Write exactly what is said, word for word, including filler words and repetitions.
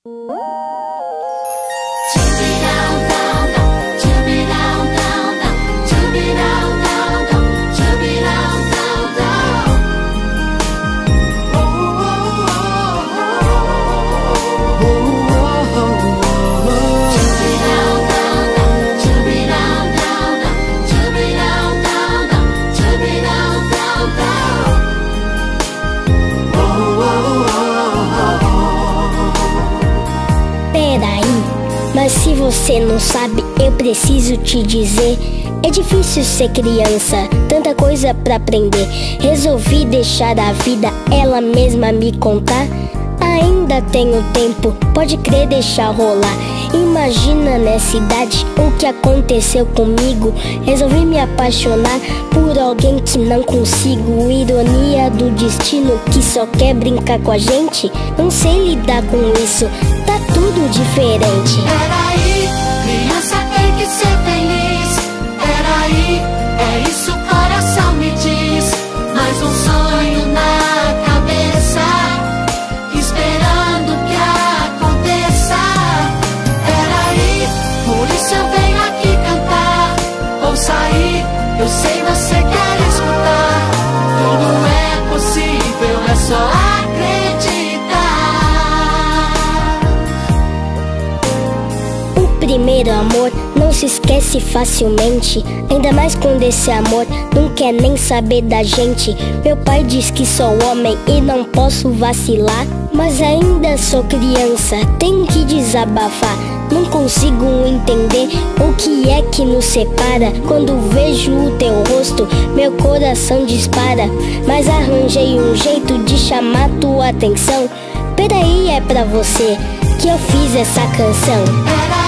Mas se você não sabe, eu preciso te dizer. É difícil ser criança, tanta coisa pra aprender. Resolvi deixar a vida, ela mesma me contar. Ainda tenho tempo, pode crer, deixar rolar. Imagina nessa idade o que aconteceu comigo. Resolvi me apaixonar por alguém que não consigo. Ironia do destino que só quer brincar com a gente. Não sei lidar com isso, tá tudo diferente. Peraí, criança tem que ser feliz. Peraí, é isso o coração me diz. Mais um sonho na cabeça, esperando que aconteça. Peraí, por isso eu venho aqui cantar. Ouça aí, eu sei você quer escutar. Tudo é possível, é só acreditar. O primeiro amor não se esquece facilmente, ainda mais quando esse amor não quer nem saber da gente. Meu pai diz que sou homem e não posso vacilar, mas ainda sou criança, tenho que desabafar. Não consigo entender o que é que nos separa. Quando vejo o teu rosto, meu coração dispara. Mas arranjei um jeito de chamar tua atenção. Peraí, é pra você que eu fiz essa canção. Peraí,